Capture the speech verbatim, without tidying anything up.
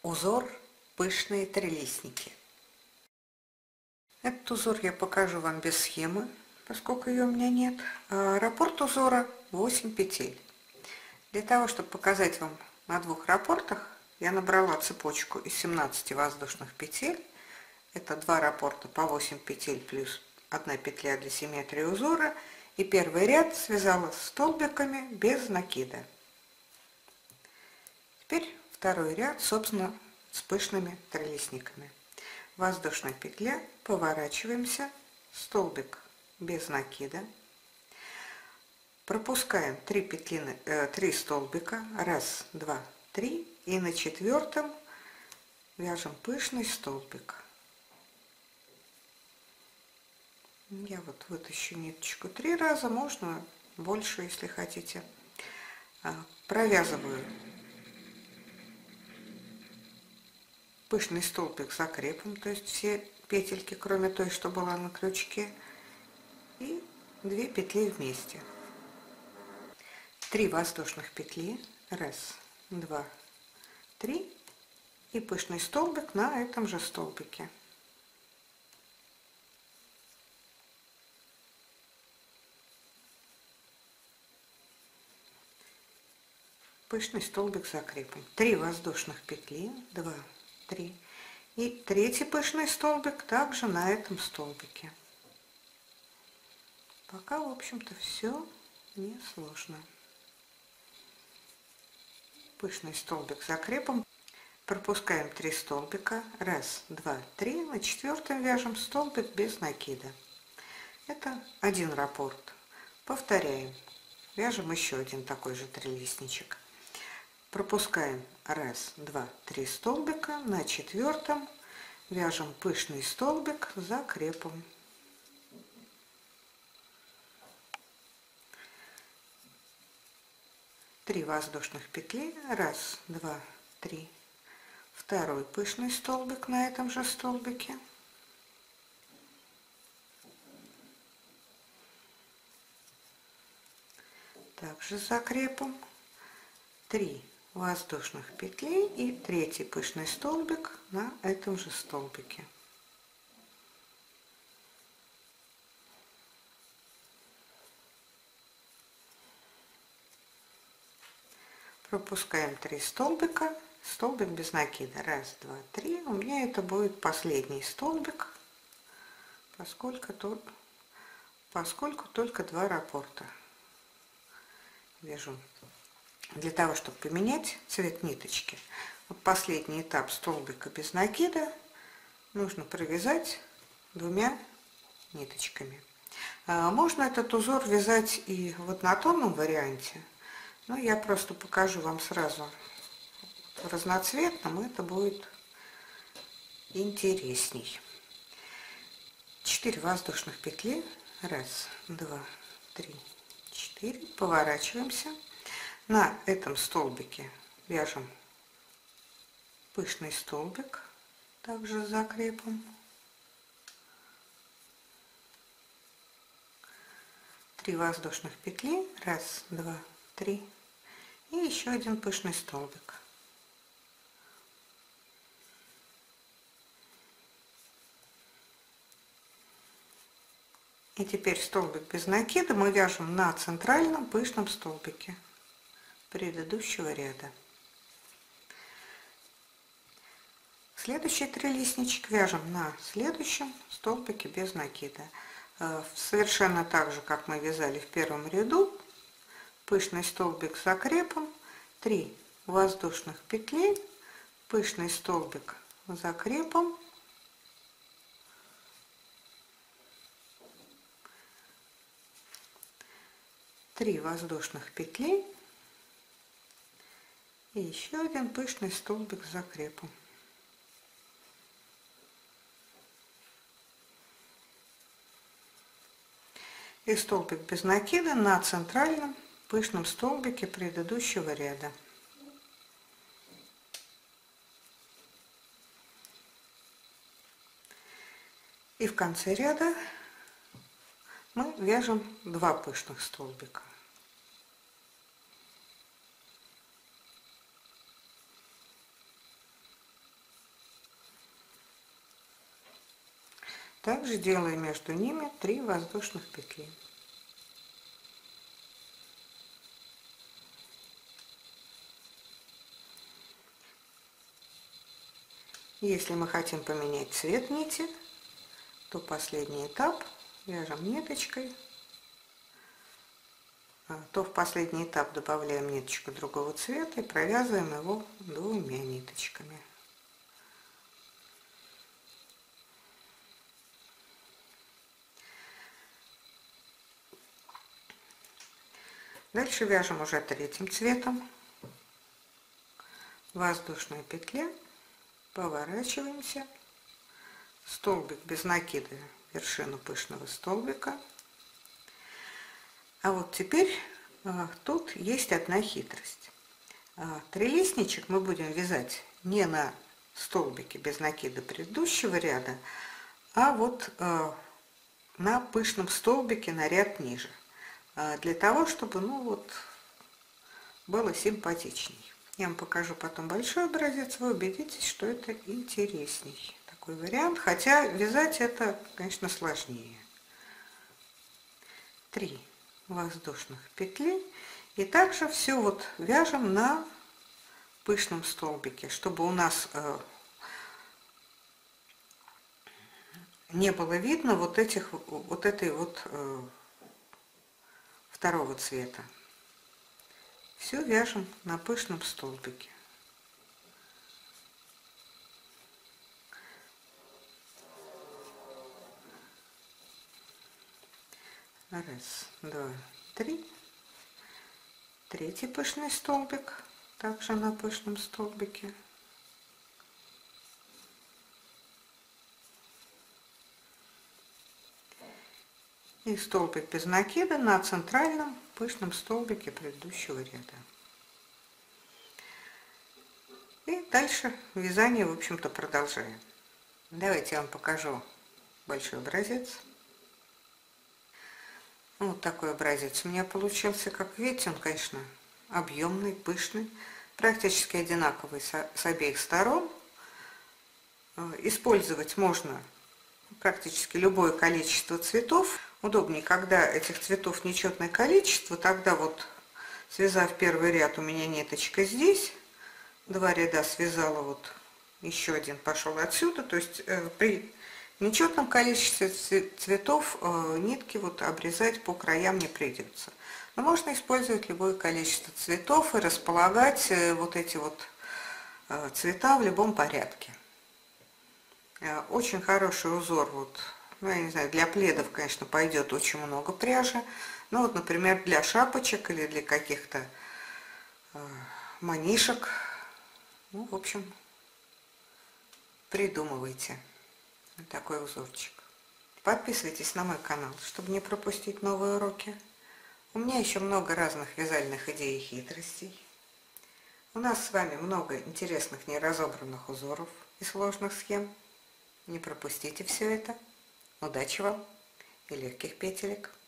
Узор пышные трилистники. Этот узор я покажу вам без схемы, поскольку ее у меня нет. А раппорт узора восемь петель. Для того, чтобы показать вам на двух раппортах, я набрала цепочку из семнадцати воздушных петель. Это два раппорта по восемь петель плюс одна петля для симметрии узора. И первый ряд связала столбиками без накида. Теперь второй ряд, собственно, с пышными трилистниками. Воздушная петля, поворачиваемся, столбик без накида, пропускаем три петли, э, три столбика, раз, два, три, и на четвертом вяжем пышный столбик. Я вот вытащу ниточку три раза, можно больше, если хотите. Провязываю пышный столбик закрепом, то есть все петельки, кроме той, что была на крючке, и две петли вместе. Три воздушных петли, раз, два, три, и пышный столбик на этом же столбике. Пышный столбик закрепом. Три воздушных петли, два, три, и третий пышный столбик также на этом столбике. Пока, в общем-то, все несложно. Пышный столбик закрепом, пропускаем три столбика, раз, два, три, на четвертом вяжем столбик без накида. Это один раппорт. Повторяем, вяжем еще один такой же трилистничек. Пропускаем раз, два, три столбика, на четвертом вяжем пышный столбик закрепом. Три воздушных петли, раз, два, три, второй пышный столбик на этом же столбике. Также закрепом. Три воздушных петли и третий пышный столбик на этом же столбике. Пропускаем три столбика, столбик без накида, раз, два, три. У меня это будет последний столбик, поскольку тут, поскольку только два раппорта вяжу. Для того, чтобы поменять цвет ниточки, вот последний этап столбика без накида нужно провязать двумя ниточками. Можно этот узор вязать и в однотонном варианте, но я просто покажу вам сразу в разноцветном, это будет интересней. четыре воздушных петли, раз, два, три, четыре, поворачиваемся. На этом столбике вяжем пышный столбик, также с закрепом. Три воздушных петли, раз, два, три, и еще один пышный столбик. И теперь столбик без накида мы вяжем на центральном пышном столбике предыдущего ряда. Следующий трилистничек вяжем на следующем столбике без накида. Совершенно так же, как мы вязали в первом ряду. Пышный столбик с закрепом, три воздушных петли, пышный столбик с закрепом, три воздушных петли и еще один пышный столбик с закрепом. И столбик без накида на центральном пышном столбике предыдущего ряда. И в конце ряда мы вяжем два пышных столбика. Также делаю между ними три воздушных петли. Если мы хотим поменять цвет нити, то последний этап вяжем ниточкой, то в последний этап добавляем ниточку другого цвета и провязываем его двумя ниточками. Дальше вяжем уже третьим цветом. Воздушная петля, поворачиваемся, столбик без накида, вершину пышного столбика. А вот теперь а, тут есть одна хитрость. А, трилистничек мы будем вязать не на столбике без накида предыдущего ряда, а вот а, на пышном столбике на ряд ниже. А, для того, чтобы, ну вот, было симпатичней. Я вам покажу потом большой образец, вы убедитесь, что это интересней. Такой вариант, хотя вязать это, конечно, сложнее. Три воздушных петли. И также все вот вяжем на пышном столбике, чтобы у нас э, не было видно вот этих, вот этой вот э, второго цвета. Все вяжем на пышном столбике. Раз, два, три. Третий пышный столбик, также на пышном столбике. И столбик без накида на центральном пышном столбике предыдущего ряда. И дальше вязание, в общем-то, продолжаем. Давайте я вам покажу большой образец. Вот такой образец у меня получился. Как видите, он, конечно, объемный, пышный, практически одинаковый с обеих сторон. Использовать можно практически любое количество цветов. Удобнее, когда этих цветов нечетное количество, тогда вот, связав первый ряд, у меня ниточка здесь, два ряда связала, вот еще один пошел отсюда, то есть э, при нечетном количестве цветов э, нитки вот обрезать по краям не придется. Но можно использовать любое количество цветов и располагать э, вот эти вот э, цвета в любом порядке. Э, очень хороший узор, вот, ну я не знаю, для пледов, конечно, пойдет очень много пряжи, но вот, например, для шапочек или для каких-то э, манишек, ну, в общем, придумывайте такой узорчик. Подписывайтесь на мой канал, чтобы не пропустить новые уроки. У меня еще много разных вязальных идей и хитростей. У нас с вами много интересных неразобранных узоров и сложных схем. Не пропустите все это. Удачи вам и легких петелек!